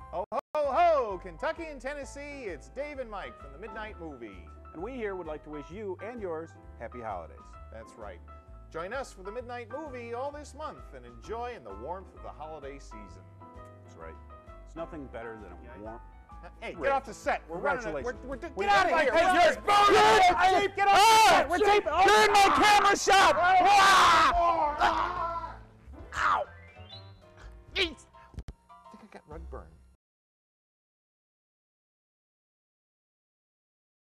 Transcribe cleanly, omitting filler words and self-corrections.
Ho, ho, ho! Kentucky and Tennessee, it's Dave and Mike from the Midnight Movie. And we here would like to wish you and yours happy holidays. That's right. Join us for the Midnight Movie all this month and enjoy in the warmth of the holiday season. That's right. It's nothing better than a warm... Hey, get off the set. We're running. Congratulations. Get out of here. Hey, We're you're get off the set. We're taping. You're in my camera shop!